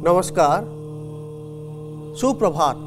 नमस्कार सुप्रभात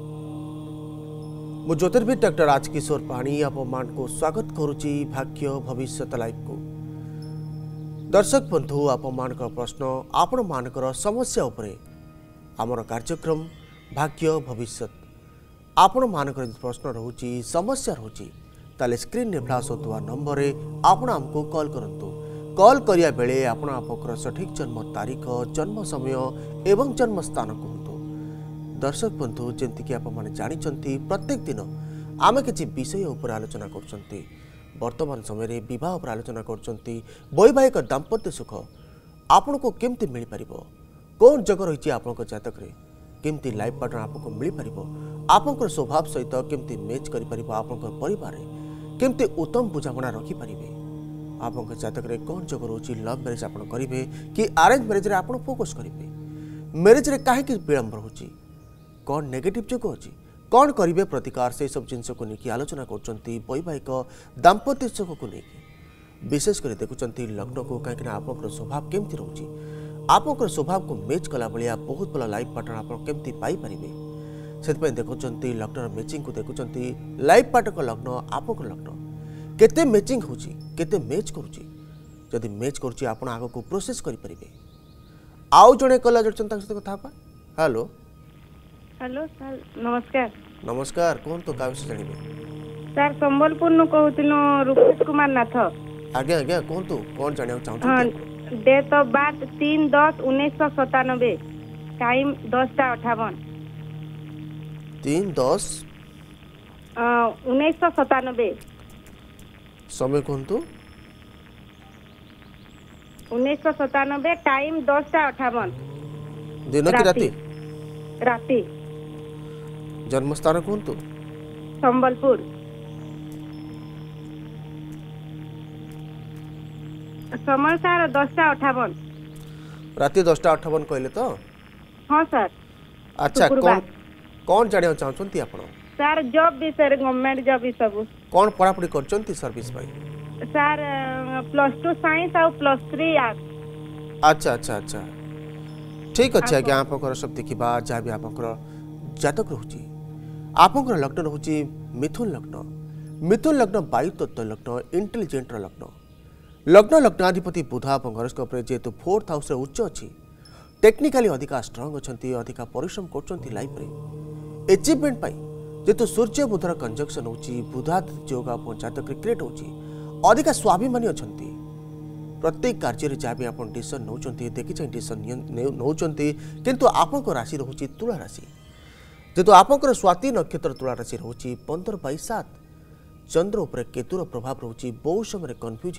मु ज्योतिर्विद डॉक्टर राजकिशोर पाणी आपण को स्वागत करुच्ची भाग्य भविष्य लाइव को। दर्शक बंधु आपण प्रश्न आपण मानकर समस्या उपरे आमर कार्यक्रम भाग्य भविष्य आपण मानकर प्रश्न रोची समस्या रोची ताले स्क्रीन ने फ्लैश होता नंबर रे आपण हमको कॉल करंतु। कॉल करिया बेले आपण आपकर सठिक जन्म तारीख जन्म समय एवं जन्म स्थान कहतु। दर्शक बंधु जेमती कि आप माने जानिचंती प्रत्येक दिन आमे किछि विषय उपर आलोचना करचंती। वर्तमान समय रे विवाह उपर आलोचना करचंती। वैवाहिक दाम्पत्य सुख आपण को केमती मिल परिबो, कोन जग रहिछि आपनक जातक रे केमती लाइफ पार्टनर आपको मिल परिबो, आपनकर स्वभाव सहित केमती मैच करि परिबो, आपनकर परिवार रे केमती उत्तम बुझामणा रखि परिबे, आपन जातक रे कौन जग रोची लव मैरिज आप करेंगे कि अरेंज मैरिज रे आप फोकस करेंगे, मैरिज रे काहे कि विलंब रोची, कौन नेगेटिव जग अच्छी, कौन करेंगे प्रतिकार से सब जिनस को लेकिन आलोचना करचंती। वैवाहिक दाम्पत्य सुख को लेकिन विशेष कर देखुंती लग्न को कहीं आप स्वभाव केमती रोची, आप स्वभाव को मैच कला भाया बहुत भल लाइफ पार्टनर आप केमती पाई परिबे से देखुंती लग्न मैचिंग को देखुंती लाइफ पार्टनर लग्न आप लग्न केते मैचिंग होची केते मैच करूची, जदि मैच करूची आपण आगो को प्रोसेस करि परिबे। आउ जणे कला जडचन ताक सहित कथा पा। हेलो हेलो सर नमस्कार। नमस्कार कोन तो का विषय जानिबे सर संबलपुर नु कहतिनो रूपेश कुमार नाथ। आज्ञा आज्ञा कोन तो कोन जानिया चाहू हां डेट ऑफ बर्थ 3/10/1997 टाइम 10:58 3/10 1997 समय कोन तो 1997 टाइम 10:58 दिन की राती राती जन्म स्थान कोन तो संबलपुर समय सर 10:58 राती 10:58 कहले तो। हाँ सर। अच्छा कौन कौन जानिया चाहछंती आपण सर जॉब भी सर गवर्नमेंट जॉब भी सब कौन पढ़ापढ़ी करचंती सर्विस भाई सर +2 साइंस और +3 आर्ट्स। अच्छा अच्छा अच्छा ठीक अच्छे आज्ञा आपंकर सब देखा जहाँ भी आपंकर जातक रोची आपंकर लग्न रोची मिथुन लग्न। मिथुन लग्न वायु तत्व लग्न इंटेलिजेंट लग्न लग्न लग्नाधिपति बुध आपंकर जेहेतु 4th हाउस उच्च अच्छी टेक्निकाली अधिका स्ट्रंग अच्छा अधिका परिश्रम कर लाइफ रे अचिवमेंट जेहेतु सूर्य बुधर कंजक्शन होची बुधादित्य योग आप जातक क्रिएट होची अधिका स्वाभिमानी अच्छा प्रत्येक कार्य जहाँ भी आप डिसीजन नौकरी देखी चाहिए डिसीजन नौकरी किंतु आपको राशि रोची तुला राशि जेहेतु आपंकर स्वाति नक्षत्र तुला राशि रोची 15/7 चंद्र उपर केतुर प्रभाव रोची बहुत समय कन्फ्यूज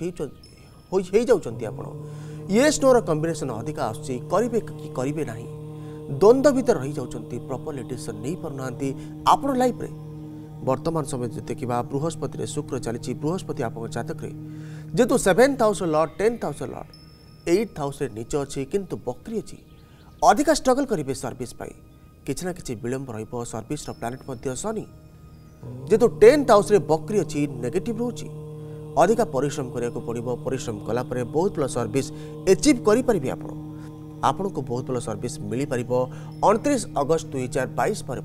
हो जाउछंती आपण येस नोर कॉम्बिनेशन अधिका आछी करिवे कि करिवे नाही द्वंद्व भीतर रही जाउछंती प्रॉपर्ली डिसीजन नहीं पारुनांती आपण लाइफ रे। वर्तमान समय देखा बृहस्पति रे शुक्र चली बृहस्पति आप जातक रे जेतु 7th house lord 10th house lord 8th house रे नीच अच्छी किंतु बकरी अच्छी अधिका स्ट्रगल करेंगे सर्विस पाई किछि ना किछि विलंब रहिबो सर्विस रो प्लैनेट मध्य शनि जेतु 10th हाउस रे बकरी अच्छी नेगेटिव रोची अधिका परिश्रम करिया पड़ो परिश्रम कला परे बहुत भल सर्विस अचीव करि परिबे आपण को बहुत भल सर्विस मिली परिबो 29 अगस्त 2022 पर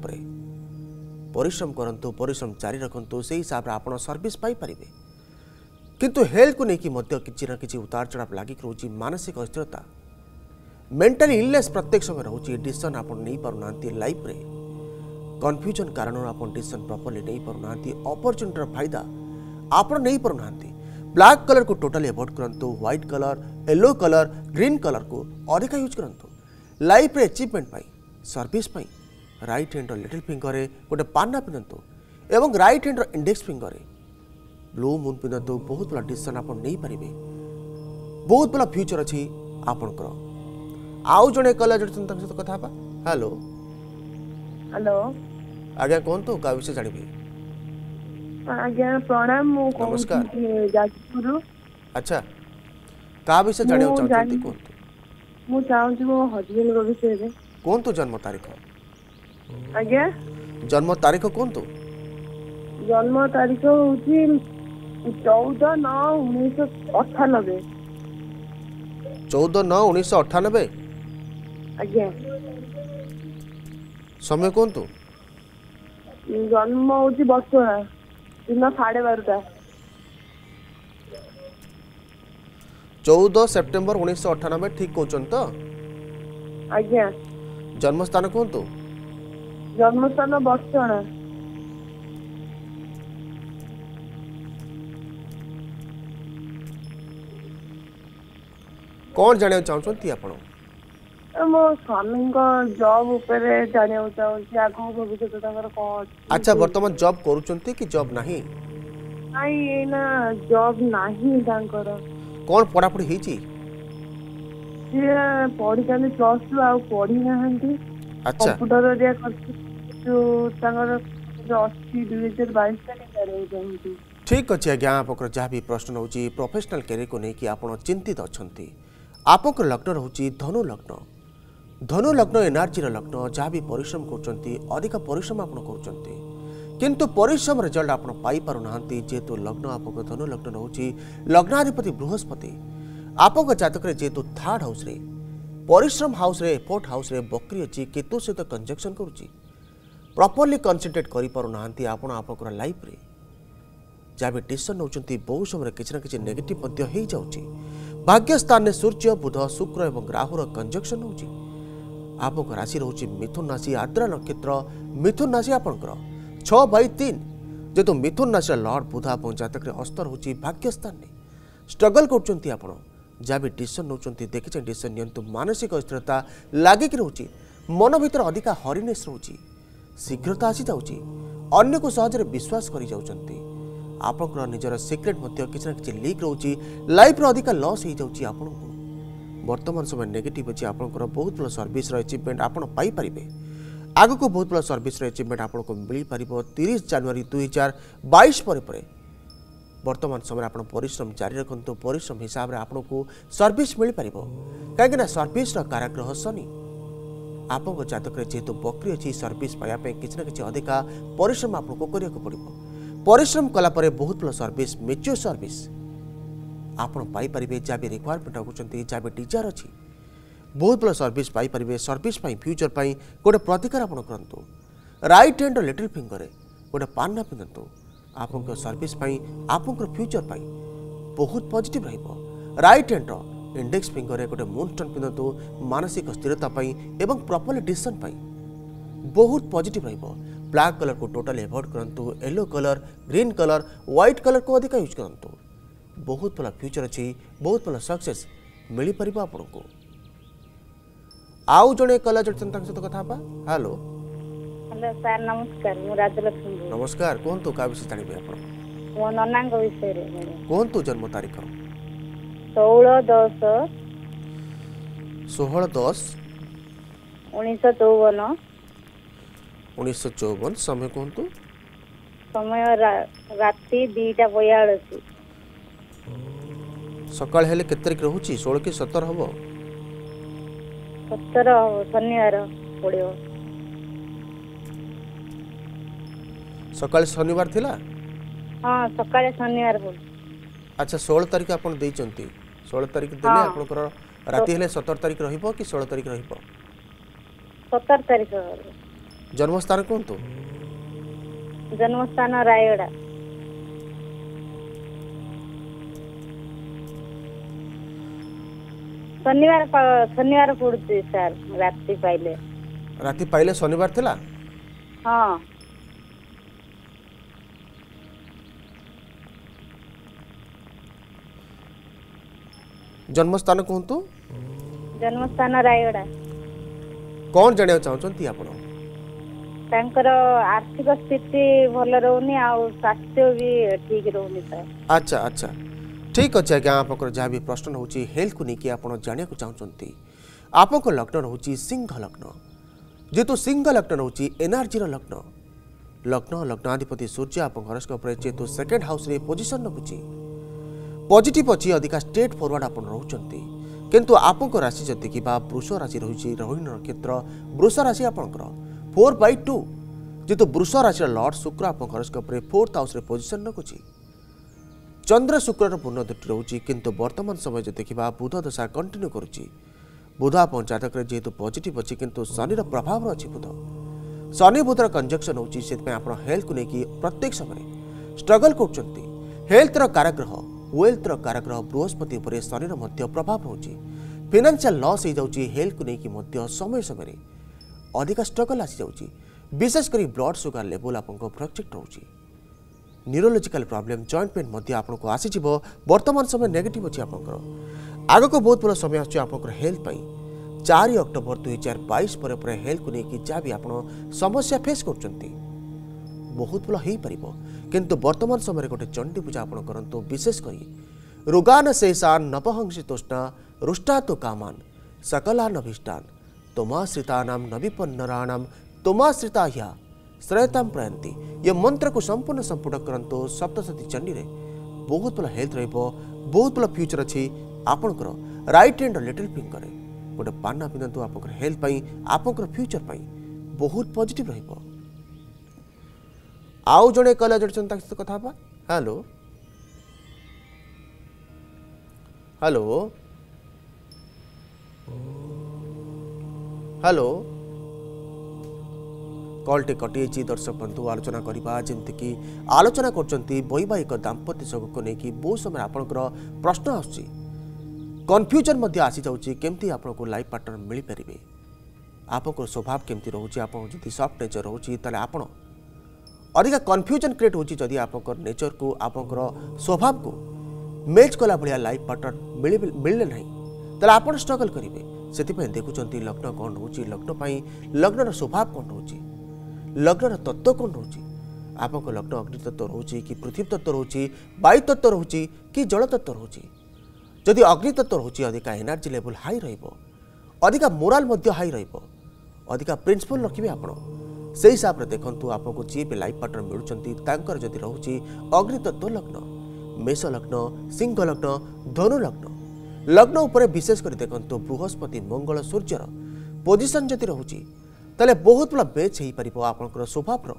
परिश्रम करंतु परिश्रम जारी रखंतु से हिसाब रे आपण सर्विस पाई परिबे किंतु हेल्थ को लेकिन मध्य किछि ना किछि उतार चढ़ाव लागिक रोची मानसिक अस्थिरता मेंटली इलनेस प्रत्येक समय रोची डिसीजन आपण नहीं पारुनांती लाइफ रे कन्फ्यूजन कारण आपण डिसीजन प्रॉपर्ली नहीं पारुनांती अपॉर्चुनिटी फायदा आपण नहीं पारुनांती ब्लैक कलर को टोटली अवॉइड करंतु white colour yellow colour green colour को अधिक यूज करंतु लाइफ रे अचीवमेंट पाई सर्विस पाई राइट हैंड लिटिल फिंगर रे गोटे पाना पिंधतु एवं राइट हैंड इंडेक्स फिंगर रे ब्लू मून पिंधतु बहुत बड़ा डिसीजन आपण नहीं पारिबे बहुत बड़ा फ्यूचर अछि आपनकर। आउ जणे कला जडसन तक सहित कथा बा। हेलो हेलो आज्ञा कोन तो का विषय जानिबे आज्ञा प्रणाम मु नमस्कार जाजपुर। अच्छा का विषय जानियो चाहते कोन मु चाहूँ मो हस्बैंड को विषय रे कोन तो जन्म तारीख आज्ञा जन्म तारीख कोन तो जन्म तारीख होची 14/9/1998 14/9/1998 आज्ञा समय कहतु जन्म हूँ बसुआ दिन 12:30 14 सेप्टेम्बर 1998 ठीक कहते तो आज्ञा जन्मस्थान कहतु जन्मस्थान बसुआ कौन जाना चाहते आपण मो स्वामी जॉब उपरे जानिया चाहूँ आगो भविष्य कौन अच्छा वर्तमान जॉब करूचंती कि जॉब नहीं नाई ना जॉब नहीं तांकर कौन पढ़ापढ़ी ହେଇची पढ़ी +2 आ पढ़ी ना अच्छा कंप्यूटर रे जो तांकर जो 80 2022 तक जानिया चाहूँ ठीक अच्छे आज्ञा आपंकर जहाँ भी प्रश्न होची प्रोफेशनल कैरियर को लेकिन आपण चिंतित अच्छा आपंकर लग्न रोचे धनु लग्न एनर्जी लग्न जहाँ भी परिश्रम कर परिश्रम आप किंतु परिश्रम रिजल्ट आप पाइना जेहेतु लग्न आप धनु लग्न रोचे लग्नाधिपति बृहस्पति आप जातक जेहेतु थर्ड हाउस रे परिश्रम हाउस रे फोर्थ हाउस रे बकरी अच्छी केतु सहित कंजक्शन करुच्ची प्रॉपर्ली कन्सेंट्रेट करें आप लाइफ रे जहाँ भी डिसीजन नौकरी बहु समय किसी न किसी नेगेटिव हो भाग्य स्थान में सूर्य बुध शुक्र और राहुर कंजक्शन होची आप राशि रोचे मिथुन राशि आद्रा नक्षत्र मिथुन राशि आपंकर 6/3 जेहेतु मिथुन राशि लॉर्ड बुध आप जातक हस्त रोचे भाग्य स्थान में स्ट्रगल कर जहाँ भी डिसीजन नौकरी देखिए डिसीजन नियंतु मानसिक अस्थिरता लगिक रोचे मन भीतर अधिका हरिनेस रोचे शीघ्रता आसी जाऊँगी अन्य को सहजरे विश्वास कर जाउछंती आपनकर निजर सिक्रेट मध्य किसी न किसी लीक रोची लाइफ रो अधिका लॉस हो जाउची आपनको वर्तमान समय नेगेटिव अच्छी आपनकर बहुत भल सर्विस रो अचीवमेंट आपन पाई परिबे आगु को बहुत भल सर्विस रो अचीवमेंट आपनको मिल परिबो 30 जनवरी 2022 परे वर्तमान समय आपन परिश्रम जारी रखंतु परिश्रम हिसाब रे आपनको सर्विस मिल परिबो काहे ना सर्विस रो काराग्रह शनि आपको जातक जेहेतु बकरी अच्छी सर्विस पाइबा किसी न किसी अधिका परिश्रम आपको करने को पड़ो परिश्रम कलापर बहुत भल सर्विस मेच्योर सर्विस आपड़ पाइपर जहाँ भी रिक्वायरमेंट रखुच्च जहाँ भी डिजायर अच्छी बहुत भल सर्विस पाइपर सर्विस फ्यूचर गोटे प्रतिकार आप करूँ राइट हैंड लिटिल फिंगर गोटे पान्ना पिंधतु आप सर्विस आप फ्यूचर बहुत positive right hand index finger गोटे मूनस्टोन पिंधतु मानसिक स्थिरता एवं प्रॉपर्ली डिसीजन बहुत पॉजिटिव ब्लैक कलर को टोटल एवॉइड करंतु yellow colour green colour white colour को अधिक यूज करंतु बहुत भल फ्यूचर अच्छी बहुत भल सक्सेस मिल पार आपको आउ जड़े कला जड़े सहित कथा हेलो हेलो सर नमस्कार मु राजलक्ष्मी नमस्कार कहतु क्या विषय जानवे आप मो नना विषय कहतु जन्म तारीख 16/10/1954 1954 समय कहतु समय राति 2:42 सकाळ हेले केते तारिख रहूची 16 कि 17 हबो 17 शनिवार पड़ियो सकाळ शनिवार थिला हां सकाळे शनिवार पड़ अच्छा 16 तारिख आपण देइचंती 16 तारिख देले आपनकर राति हेले 17 तारिख रहिबो कि 16 तारिख रहिबो 17 तारिख जन्मस्थान कहतु जन्मस्थान रायगड़ा शनिवार पड़ुची सर राति पाइले शनिवार थिला हाँ जन्मस्थान कहतु जन्मस्थान रायगड़ा कौन जानिया चाहछंती आपण तांकर आर्थिक स्थिति भल रहउनी आ स्वास्थ्य भी ठीक रहउनी सर अच्छा अच्छा ठीक अच्छे आज्ञा आप जहाँ भी प्रश्न होची हेल्थ को लेकिन आप जाना चाहते आपको लग्न रोचे सिंह लग्न जेहेतु सिंह लग्न रोचे एनर्जी लग्न लग्न लग्नाधिपति सूर्य आप हॉरोस्कोप जेहेतु सेकेंड हाउस रे पोजिशन रखुची पॉजिटिव अच्छी अधिका स्ट्रेट फॉरवर्ड आप रोचंती किंतु आपको राशि जब देखा वृष राशि रही रोहिणी नक्षत्र वृष राशि आपंकर 4/2 जेहेतु वृष राशि लॉर्ड शुक्र आप हॉरोस्कोप फोर्थ हाउस रे पोजिशन रखुची चंद्र शुक्र पूर्ण दृष्टि रोचे किंतु वर्तमान समय जो देखा बुध दशा कंटिन्यू करुच्ची बुध आप जातक जेहेतु पॉजिटिव अच्छी किंतु शनि प्रभाव अच्छी बुध शनि बुधर कंजक्शन होची सेतपय आपण हेल्थ को लेकी प्रत्येक समय स्ट्रगल करचंती। हेल्थ रो कारग्रह वेल्थ रो कारग्रह बृहस्पति उपरे शनि रो मध्य प्रभाव होची। फाइनेंशियल लॉस हो जाउची। हेल्थ को लेकी मध्य समय समय अधिक स्ट्रगल आसी जाउची। विशेष करी ब्लड सुगर लेवल आपको फ्लक्चुएट होची। न्यूरोलॉजिकल प्रॉब्लम जॉइंट पेन मध्य आपको आसी जिवो। वर्तमान समय नेगेटिव अछि आपनकर। आगो को बहुत बड़ा समय आछि आपनकर हेल्थ पई। 4 अक्टोबर 2022 पर हेल्थ को लेकी जा भी आपण समस्या फेस करचंती बहुत भल हो पार। किंतु वर्तमान समय गोटे चंडी पूजा आपण करंतु। विशेष करी रोगान शेषान नवहंसितोष्णा रुष्टा तो कामान सकलान अभिष्टान तोमाश्रितानाम नविपन्नराणाम तोमाश्रिता ह्या श्रेयताम प्रयंती। ये मंत्र को संपूर्ण करंतु सप्तशती चंडी रे बहुत भल हेल्थ रहिबो। बहुत भल फ्यूचर अछि आपनकर। राइट हैंड लिटिल फिंगर गोटे पाना पिंधु आपनकर हेल्थ पई आपनकर फ्यूचर पई बहुत पॉजिटिव रहिबो। आउ जड़े कला जड़चन सहित कथा बा। हेलो हेलो हेलो कॉलटे कटि दर्शक बंधु आलोचना करवा जमती कि आलोचना करचंती वैवाहिक दाम्पत्य सुख को लेकिन बहुत समय आपनकर प्रश्न आसुची कन्फ्यूजन मध्य आसी जाउची केमती आपनको लाइफ पार्टनर मिल परिबे। आपनकर स्वभाव केमती रहउची। आपन जदि सॉफ्ट नेचर रहउची तले आपन अधिक कन्फ्यूजन क्रिएट होची। जदि आपनकर नेचर को आपनकर स्वभाव को मैच कला भलिया लाइफ पार्टनर मिलले नहीं तले आपन स्ट्रगल करिवे। सेतिपय देखुचंती लग्न कोन होची। लग्न पई लग्नर स्वभाव कोन होची। लग्नर तत्व कोन होची। आपनको लग्न अग्नि तत्व रहउची कि पृथ्वी तत्व रहउची वायु तत्व रहउची कि जल तत्व रहउची। जदि अग्नि तत्व रहउची अधिक एनर्जी लेवल हाई रहिबो। अधिक मोराल मध्य हाई रहिबो। अधिक प्रिंसिपल रखिबे आपण। से हिसाब रे देखंतु आपको जी पे लाइफ पार्टनर मिलुचंती तांकर जदि रहउची अग्नि तत्व लग्न मेष लग्न सिंह लग्न धनु लग्न लग्न उपरे विशेष कर देखंतु बृहस्पति मंगल सूर्यर पोजिशन जदि रहउची तले बहुत बड़ा मैच हो पार आपनकर स्वभाव।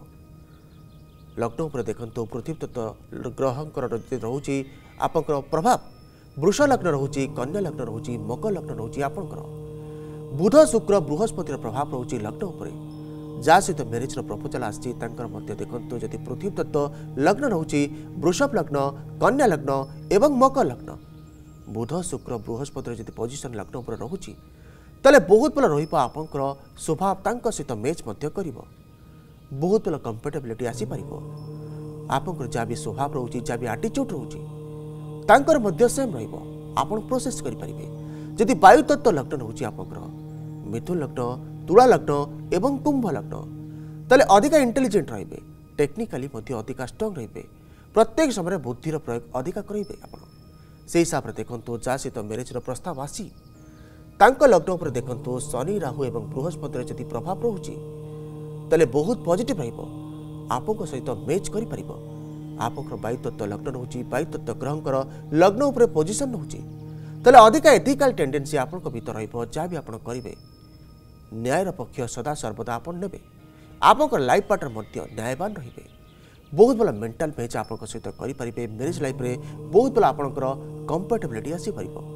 लग्न उपर देखंतु पृथ्वी तत्व ग्रहंकर जदि रहउची आपनकर प्रभाव वृष लग्न रहउची कन्या लग्न रहउची मकर लग्न रहउची आपनकर। बुध शुक्र बृहस्पतिर प्रभाव रहउची लग्न उपरे जा सहित मैरिज प्रपोजल आसी मध्य देखंतु जदि पृथ्वी तत्व लग्न रहउची वृषभ लग्न कन्या लग्न एवं मकर लग्न बुध शुक्र बृहस्पतिर जदि पोजिशन लग्न उपर रहउची तले बहुत भल रहिबो। आपनकर स्वभाव तांक सहित मैच मध्य करिवो। बहुत भल कंफर्टेबिलिटी आसी पारिबो। आपनकर जा भी स्वभाव रहउची जा भी एटीट्यूड रहउची तांकर मध्य सेम रहिबो। आपण प्रोसेस करि परिबे। जदि वायु तत्व लग्न रहउची आपनकर मिथुन लग्न तुला लग्न एवं कुंभ लग्न तले अधिक इंटेलिजेंट रहिबे। टेक्निकली मध्य अधिक स्ट्रांग रहिबे। प्रत्येक समय बुद्धिर प्रयोग अधिक करिबे आपण। से हिसाब रे देखंतु जा सहित मैरिज प्रस्ताव आसी तांक लग्न उपर देखंतु शनि राहु एवं बृहस्पतिर जदि प्रभाव रहउची तले बहुत पॉजिटिव रहिबो। आपको सहित मैच करि परिबो। आपनकर वायु तत्व लग्न रहउची वायु तत्व ग्रहंकर लग्न उपर पोजिशन रहउची तले अधिक एथिकल टेंडेंसी आपनक भीतर रहिबो। जा भी आपण करिवे न्यायर पक्ष सदा सर्वदा आपण नेबे। आपनकर लाइफ पार्टनर मध्य न्यायवान रहिबे। बहुत भल मेंटल मैच आपनक सहित करि परिबे। मैरिज लाइफ रे बहुत भल आपनकर कंफर्टेबिलिटी आसी परिबो।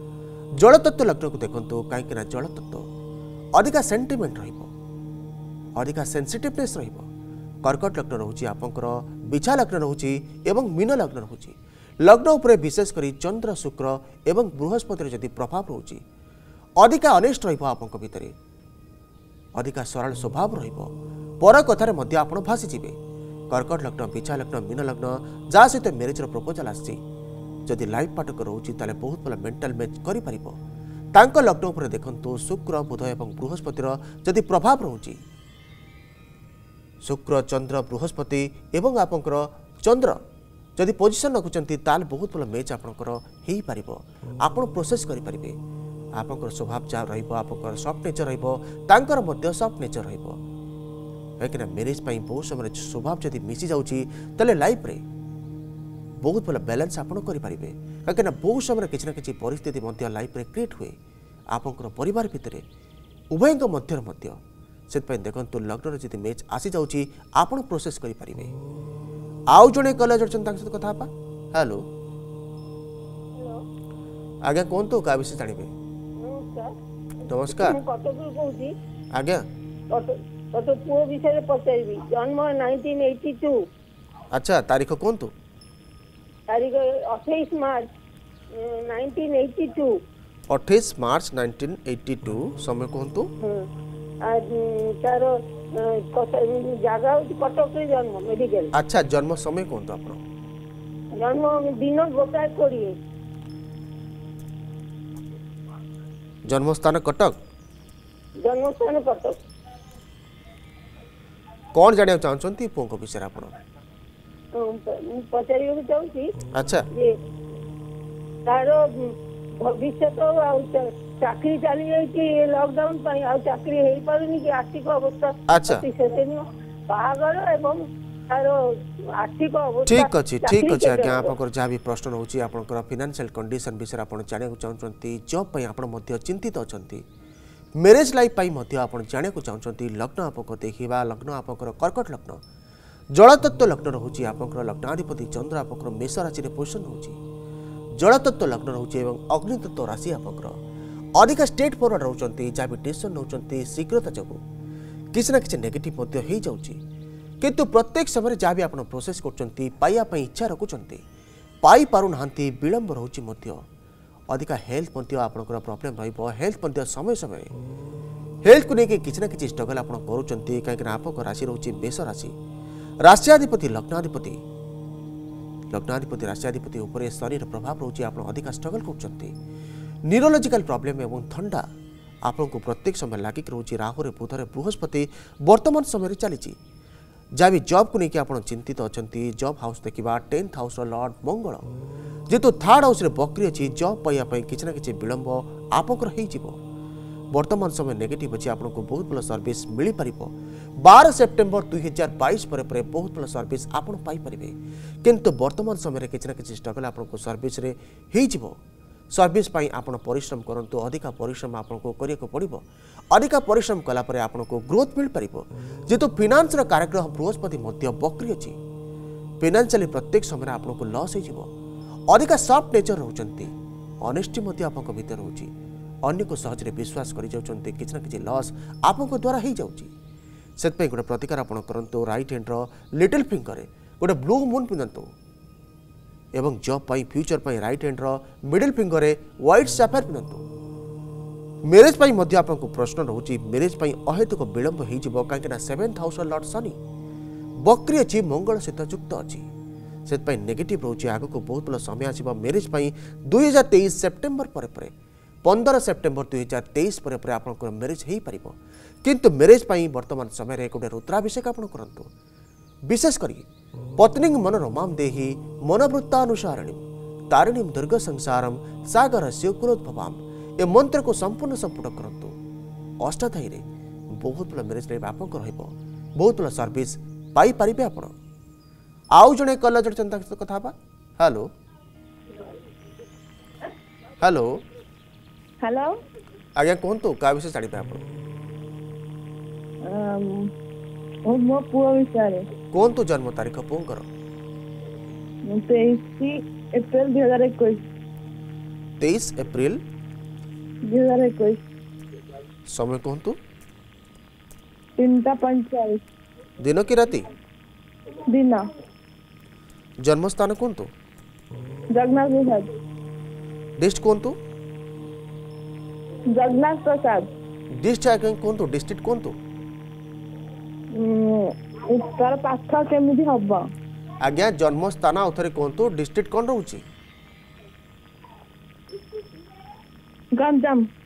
जल तत्व लग्न को देखंतु काईकिना जल तत्व अधिक सेंटिमेंट रहिबो। अधिक सेंसिटिवनेस रहिबो। कर्कट लग्न रहउची आपनकर बिछा लग्न रहउची एवं मीन लग्न रहउची लग्न उपरे विशेष करी चंद्र शुक्र एवं बृहस्पतिर जदि प्रभाव रहउची अधिक अनेस्ट रहिबो। आपनक भितरे अधिक सरल स्वभाव रहिबो। पर कथार मध्य आपण भासी जिवे। कर्कट लग्न बिछा लग्न मीन लग्न जा सहित मैरिज प्रपोजल आसी जदि लाइफ पार्टनर रहउची ताले बहुत भल मेंटल मैच करि परिबो। तांक लग्न उपरे देखंतु शुक्र बुध एवं बृहस्पतिर जदि प्रभाव रहउची शुक्र चंद्र बृहस्पति एवं आपनकर चंद्र जदि पोजिशन रखुचंती ताल बहुत भल मैच आपनकर हेई पारिबो। आपण प्रोसेस करि परिबे। आपनकर स्वभाव जा रहिबो। आपनकर सॉफ्ट नेचर रहिबो तांकर मध्य सॉफ्ट नेचर रहिबो। काईकिना मैरिज पई बहुत समय स्वभाव जदि मिसी जाउची तले लाइफ रे बहुत भल बैलेंस आपण करि परिबे। काईकिना बहुत समय किछि ना किछि परिस्थिति मध्य लाइफ रे क्रिएट हुए। आपनकर परिवार भितरे उभयक मध्य मध्य सेतपय देखंतु लग्न जदि मैच आसी जाउची आपण प्रोसेस करि परिबे। आउ जणे कला जडचन तांक सहित कथा बा। हेलो आज्ञा कोनतो का विषय जानिबे। नमस्कार कटक कहूँ आज्ञा ଗୋଟେ ପୁଅ ବିଷୟରେ ପଚାରିବି। ଜନ୍ମ 1982, अच्छा तारीख कौन तो ତାରିଖ 28 ମାର୍ଚ୍ଚ 1982। 28 मार्च 1982 समय कौन तो ତାର ଜାଗା ହଉଛି କଟକରେ ଜନ୍ମ ମେଡିକାଲ। अच्छा जन्म समय कौन तो आपण ଜନ୍ମ ଦିନ 1:20। जन्म स्थान कटक ଜନ୍ମସ୍ଥାନ କଟକ। कौन जानिया चाहछंती पुओ को विषय आपण ମୁଁ ପଚାରିବାକୁ ଚାହୁଁଛି अच्छा ଯେ ତାର ଭବିଷ୍ୟତ ଆଉ ଚାକିରି ଚାଲି ଯାଇଛି ଲକଡାଉନ ପାଇଁ, ଆଉ ଚାକିରି ହେଇପାରୁନି କି ଆର୍ଥିକ ଅବସ୍ଥା ଆଚ୍ଛା। ଅତି ଶୋଚନୀୟ। ବାହାଘର ଏବଂ ତାର ଆର୍ଥିକ ଅବସ୍ଥା ठीक अच्छे ଚାକିରି କେବେ आज्ञा ହବ? आपनकर जहाँ भी प्रश्न रोची आपनकर फाइनेंशियल कंडीशन विषय आपण जानिया चाहछंती जॉब पई आपण मध्य चिंतित अछंती मैरिज लाइफ पई मध्य आपण जानिया चाहछंती लग्न आपको देखिबा लग्न आपनकर कर्कट लग्न जलतत्व लग्न रहउची आपनकर लग्नाधिपति चंद्र आपनकर मेष राशि रे पोजिशन रहउची जलतत्व लग्न रहउची एवं अग्नितत्व राशि आपनकर अधिक स्टेट फॉरवर्ड रहउचंती जहाँ भी डिसीजन नउचंती शीघ्रता जगो किसी ना किसी नेगेटिव मध्य हेई जाउची किंतु प्रत्येक समय जहाँ भी आपण प्रोसेस करचंती पाइया पई इच्छा रखुचंती पाई पारु नाहंती विलंब रहउची मध्य अधिक हेल्थ मध्य आपनकर प्रॉब्लम रहइबो हेल्थ मध्य समय समय हेल्थ को लेके किसी ना किसी स्ट्रगल आपण करूचंती काहे आपको राशि रहउची मेष राशि राष्ट्राधिपति लग्नाधिपति राष्ट्राधिपति उपरे शरीर प्रभाव रोचे आप अधिक स्ट्रगल कर न्यूरोलॉजिकल प्रॉब्लम एवं ठंडा आपन को प्रत्येक समय लागिक रोचे राहुरे बुधरे बृहस्पति वर्तमान समय चली जहाँ भी जॉब को लेकिन आप चिंतित अच्छा जॉब हाउस देखा 10th हाउस लॉर्ड मंगल जेहेतु 3rd हाउस बकरी अच्छी जॉब पाइबापी किसी ना कि विलंब आपंकर हो वर्तमान समय नेगेटिव अच्छी आपको बहुत भल सर्विस मिल पार 12 सेप्टेम्बर 2022 पर बहुत भल सर्विस आपड़ पाइपर किंतु वर्तमान समय किसी ना कि स्ट्रगल आपको सर्विस हो सर्विस आप परिश्रम करूँ अधिक परिश्रम आपको करने पड़ो अधिक परिश्रम कलापर आपको ग्रोथ मिल पार जेहेतु फिनान्स कार्यग्रह बृहस्पति बकरी अच्छी फिनान्शियली प्रत्येक समय आपको लॉस हो अधिक सफ्ट नेचर रोचंती ऑनेस्टी आप भीतर रोची अन्य को सहजरे विश्वास कर किसी ना कि लॉस आप द्वारा हो जाऊँगी से गोटे प्रतिकार आप करूँ राइट हैंड्र लिटिल फिंगर गोटे ब्लू मून पिंधतु एवं जॉब पाई फ्यूचर पाई राइट हैंड्र मिडिल फिंगर व्हाइट सैफायर पिंधतु मैरिज पाई मध्य आपको प्रश्न रोची मैरिज पाई अहेतुक विलंब हो कहीं 7th हाउस लॉर्ड शनि बकरी अच्छी मंगल सहित युक्त अच्छी से नेगेटिव रोचे आग को बहुत भल समय आसो मैरिज पाई 2023 सेप्टेम्बर पर 15 सेप्टेम्बर 2023 पर आपंकर मैरिज हो पार किंतु मैरिज पाई वर्तमान समय गोटे रुद्राभिषेक आप करूँ विशेषकर पत्नी मन रमाम देहि मनवृत्तानुसारिणी तारिणी दुर्ग संसारम सागर से कुरोद्भवाम ए मंत्र को संपूर्ण संपुट करूँ अष्टाध्यायी रे बहुत भल मैरिज लाइफ आप बहुत भल सर्विस पाई पारे आप आउ जड़े कल जोड़ी कथा हेलो हेलो हेलो आज्ञा कहतु क्या विषय जानिबे आप मो पुओ विषय कहतु जन्म तारीख पुओंकर 23 एप्रिल 2021 23 एप्रिल 2021 समय कहतु 3:45 दिन की राति दिन जन्म स्थान कहतु जगन्नाथ प्रसाद डिस्ट कहतु जगन्नाथ प्रसाद डिस्ट कहतु डिस्ट्रिक्ट कहतु तार पाठ केमिति हबो आज्ञा जन्म स्थान आउथरे कहतु डिस्ट्रिक्ट कौन रहउची गंजाम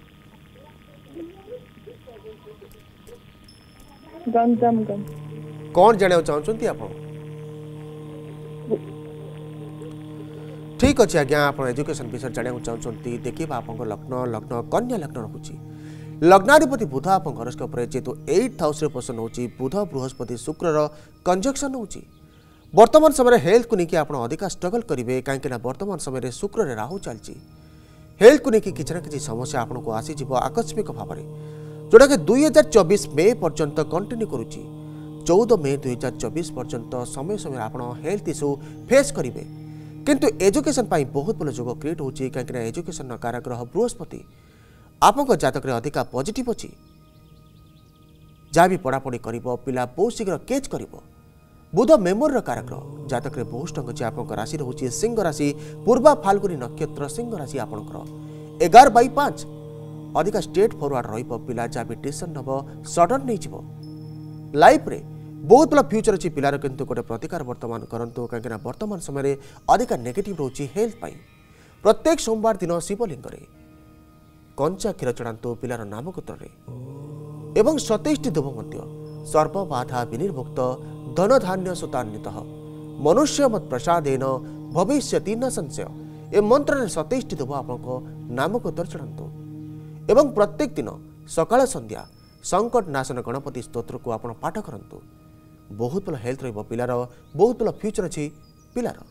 गंजाम कौन जाने चाहते आप ठीक अच्छे आज्ञा आप एजुकेशन विषय जाना चाहते देखिए आप लग्न लग्न कन्या लग्न रखुच्छी लग्नाधिपति बुध आप हरोस्कोप जेहेतु 8th हाउस पोषण होची बुध बृहस्पति शुक्र कंजक्शन होची वर्तमान समय हेल्थ को लेकिन आप अधिक स्ट्रगल करेंगे कहीं वर्तमान समय शुक्र राहु चलती हेल्थ को लेकिन किसी ना कि समस्या आपको आसीज आकस्मिक भाव में जोटा कि 2024 मे पर्यंत कंटिन्यू करुच्ची 14 मे 2024 पर्यंत समय समय आप हेल्थ इश्यू फेस करेंगे किंतु एजुकेशन पाई बहुत भल जोग क्रिएट होची कहीं एजुकेशन काराग्रह बृहस्पति आपको जातक अधिक पॉजिटिव अच्छी जहाँ भी पढ़ापढ़ी कर पिला बहुत शीघ्र केच कर बुध मेमोर कारक जातक बहुत स्ट्रंग अच्छे आप राशि रोचे सिंह राशि पूर्वा फाल्गुनी नक्षत्र सिंह राशि आपंकर 11/5 अधिक स्ट्रेट फॉरवर्ड पिला जहाँ भी टेंशन नब सडन नहीं लाइफ रे बहुत भल फ्यूचर अच्छी पिलार किंतु गोटे प्रतिकार वर्तमान करंतु कहीं वर्तमान समय अधिक नेगेटिव रोचे हेल्थ पाई प्रत्येक सोमवार दिन शिवलिंग कंचा क्षीर चढ़ातु पिलार नामकूत्र एवं 27 दुब सर्वबाधा विनिर्मुक्त धन धान्य सुतान्वित मनुष्य मत प्रसादेन भविष्यति न संशय ए मंत्र 27 दुब आपको नामकूत्र चढ़ातु एवं प्रत्येक दिन सकाळ संध्या संकट नाशन गणपति स्तोत्र को आप पाठ करंतु बहुत भल हेल्थ पिलार बहुत भल फ्यूचर अच्छी पिलार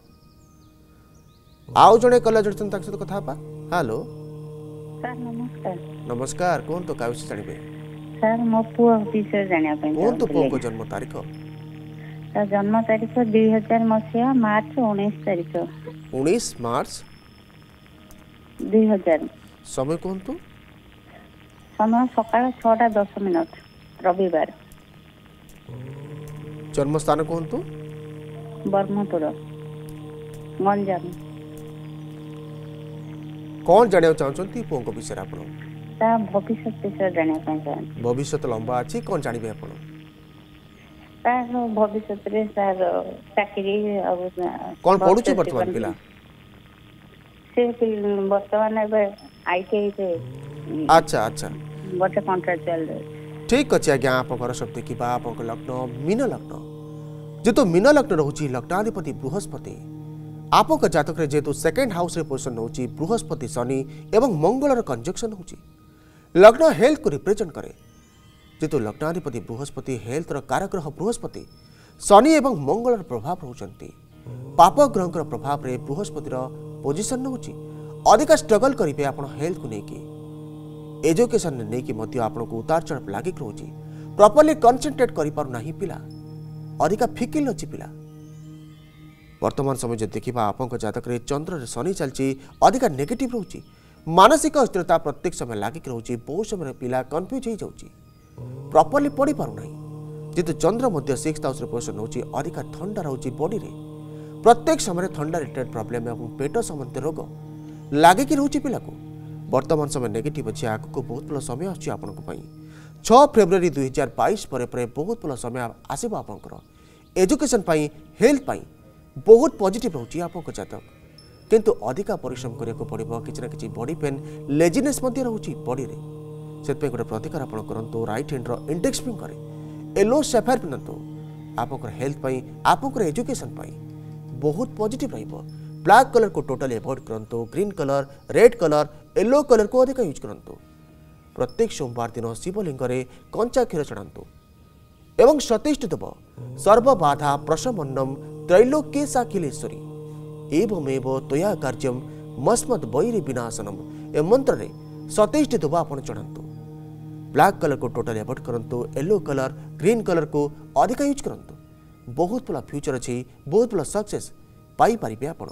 आउ जड़े कला जोड़ते सहित कथा हेलो सर नमस्कार। नमस्कार कहतु क्या विषय जानवे सर मो पुआ विषय जानिया कहतु पुओ को जन्म तारीख सर जन्म तारीख 2000 मसीहा मार्च 19 तारीख 19 मार्च 2000 समय कहतु समय सकाळ 6:10 रविवार जन्म स्थान कहतु ब्रह्मपुर गंजाम कौन जानिया चाहते पुओ को विषय आप भविष्य विषय जानिया चाहते भविष्य लंबा अच्छी कौन जानवे आप तार भविष्य रे सर चाकरी कौन पढ़ुछु वर्तमान पिला से वर्तमान आईटीआई से अच्छा अच्छा गोटे कॉन्ट्रैक्चुअल ठीक अच्छे आज्ञा आप सब देखा आप लग्न मीन लग्न जेतु मीन लग्न रोचे लग्नाधिपति बृहस्पति आप जातक जेतु सेकेंड हाउस रे पोजिशन होची बृहस्पति शनि एवं मंगलर कंजक्शन होची लग्न हेल्थ को रिप्रेजेंट करे जेतु लग्नाधिपति बृहस्पति हेल्थ कारक ग्रह बृहस्पति शनि एवं मंगलर प्रभाव रोचंती पाप ग्रह प्रभाव रे बृहस्पतिर पोजिशन होची अधिक स्ट्रगल करिवे आपण हेल्थ को लेकी एजुकेशन ने लेकी मध्य आपको उतार चढ़ लागिक रोची प्रॉपर्ली कंसंट्रेट करि पारु नाही पिला अधिक फिकिल अच्छी पिला वर्तमान समय जो देखा आप जातक चंद्र शनि चलती अधिक नेगेटिव रोचे मानसिक अस्थिरता प्रत्येक समय लागिक रोचे बहुत समय पिला कन्फ्यूज हो जाऊँगी प्रॉपर्ली पढ़ी पारना जेतु चंद्र मध्य 6th हाउस पोजिशन होची अधिक ठंडा रोचे बॉडी रे प्रत्येक समय ठंडा रिलेटेड प्रॉब्लम एवं पेट संबंधी रोग लागिक रोचे पिला को वर्तमान समय नेगेटिव अच्छे आगक बहुत भल समय आछी आपन 6 फेब्रुआरी 2022 पर बहुत भल समय आसब आपंकर एजुकेशन हेल्थ पाई बहुत पॉजिटिव रोचे आप जातक किंतु अधिका परिश्रम करने पड़ो किसी ना कि बॉडी पेन लेजिनेस रोचे बॉडी रे से गोटे प्रतिकार आप करूँ right hand index finger yellow sapphire पिंधु आप हेल्थ आप एजुकेशन बहुत पॉजिटिव रहिबो ब्लैक कलर को टोटली अवॉइड करूँ green colour red colour yellow colour को अधिक यूज करूँ प्रत्येक सोमवार दिन शिवलिंग कंचा क्षीर चढ़ातु एवं 27 दुब सर्वबाधा प्रशमन्नम त्रैलोक्ये साखिलेश्वरी एवमेव त्वया कार्यम मस्मद वैरी विनाशनम ए मंत्र रे 27 दुब आप चढ़ातु ब्लैक कलर को टोटली अवॉइड करूँ येलो कलर ग्रीन कलर को अधिक यूज करूँ बहुत भल फ्यूचर अच्छी बहुत भल सक्सेस पाइपारे आपण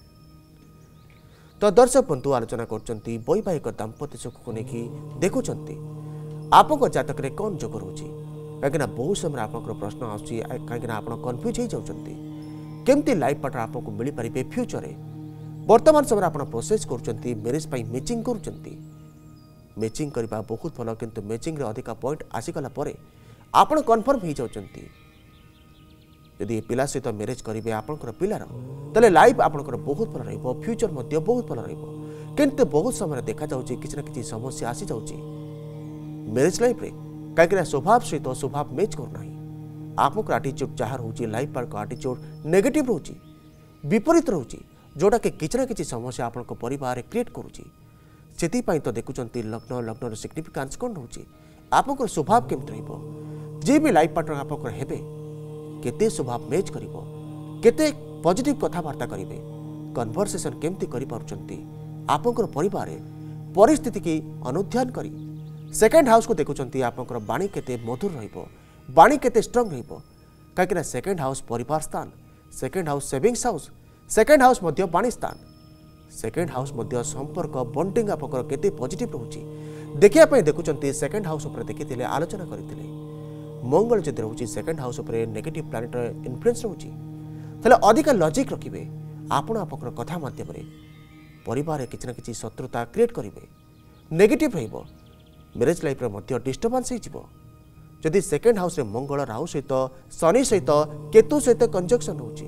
तो दर्शक बंधु आलोचना करछंती वैवाहिक दाम्पत्य सुख को लेकिन देखुंत आप जातक कौन जोग रोचे कहीं बहुत समय आप प्रश्न आसूँ कहीं आप कन्फ्यूज हो जाती केमती लाइफ पार्टनर आपको मिल पारे फ्यूचर वर्तमान समय आप प्रोसेस कर मैरिज मैचिंग कर मैचिंग करने बहुत भल किंतु मैचिंग अधिक पॉइंट आसीगला आप कन्फर्म हो जाती यदि पिला सहित मैरिज करेंगे आपंकर पिलार तेल लाइफ आपंकर बहुत भल रहा फ्यूचर बहुत भल रहा किंतु बहुत समय देखा जाऊँगी किसी ना कि समस्या आसी जाऊँगी मैरिज लाइफ रे कहीं स्वभाव सहित स्वभाव मैच करना आपंकर आटीट्यूड जहाँ रोचे लाइफ पार्ट आटीट्यूड नेगेटिव रोचे विपरीत रोचे जोटा कि किसी ना कि समस्या आपण परिवार क्रिएट करुच्ची से तो देखुंत लग्न लग्न सिग्निफिकेंस कौन रोचे आपंकर स्वभाव केमती रही भी लाइफ पार्टनर आपंकर हेबे केते स्वभाव मैच करिवो केते पॉजिटिव कथबार्ता करिवे कन्वर्सेशन केमती करि पारुचंती आपंकर परिवार परिस्थिति की अनुध्यान करी सेकेंड हाउस को देखुचंती आपंकर बाणी केते मधुर रहिबो बाणी केते स्ट्रांग रहिबो काकि सेकेंड हाउस परिवार स्थान second house savings house second house मध्य बाणी स्थान सेकेंड हाउस मध्य संपर्क बॉन्डिंग आपंकर केते पॉजिटिव रहउची देखिया पई देखुचंती सेकेंड हाउस ऊपर देखिथिले आलोचना करिथिले मंगल जदि रोचे सेकेंड हाउस उपर नेगेटिव प्लानेट इन्फ्लुएंस रोचे ताले अधिक लॉजिक रखिबे आपण आपन कथा माध्यम परिवार किसी ना किसी शत्रुता क्रिएट करेंगे नेगेटिव रहिबो मैरेज लाइफ रे डिस्टर्बेंस हो जदि सेकेंड हाउस रे मंगल राहु सहित शनि सहित केतु सहित कंजक्शन होची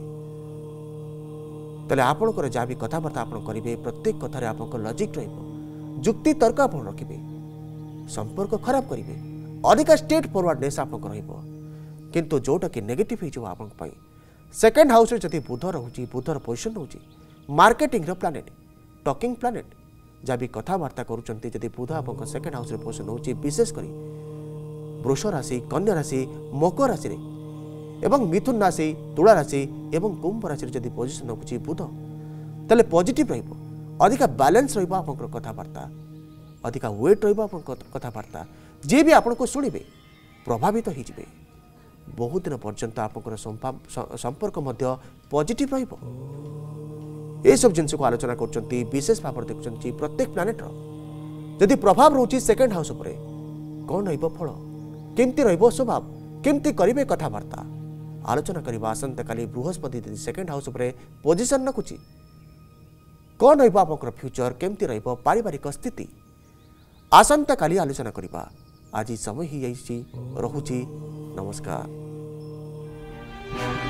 तले आपनकर जहाँ भी कथबार्ता आप करेंगे प्रत्येक कथार आप लॉजिक रहिबो जुक्ति तर्क आप रखिबे संपर्क खराब करेंगे अधिक स्टेट फॉरवर्डनेस आप किंतु जोटा कि नेगेटिव हो आपन पई सेकेंड हाउस रे जदि बुध रहुची बुधर पोजिशन होची मार्केटिंग रो प्लानेट टॉकिंग प्लानेट जहाँ भी कथबार्ता करुँच जदि बुध आप सेकेंड हाउस रे पोजिशन होची विशेष करी वृष राशि कन्या राशि मकर राशि रे एवं मिथुन राशि तुला राशि एवं कुंभ राशि रे जदि पोजिशन होची बुध ताले पॉजिटिव रहिबो अधिक बैलेंस रहिबो आपन कथबार्ता अधिक वेट रहिबो आपन कथबार्ता जे भी आपन को सुनिबे प्रभावित हो जिवे बहुत दिन पर्यंत आपन संपर्क मध्य पॉजिटिव रहिबो ए सब जिनस को आलोचना करछंती विशेष भाव देखुछंती प्रत्येक प्लानेट रो जदि प्रभाव रहउची सेकेंड हाउस उपरे कोन रहिबो फल केमती रहिबो स्वभाव केमती करिवे कथावार्ता आलोचना करबा आसंता काली बृहस्पति सेकेंड हाउस उपरे पोजिशन रखुची कोन रहिबो आपन फ्यूचर केमती रहिबो पारिवारिक स्थिति आसंता काली आलोचना करबा आज समय ही जाइछि रहुची नमस्कार।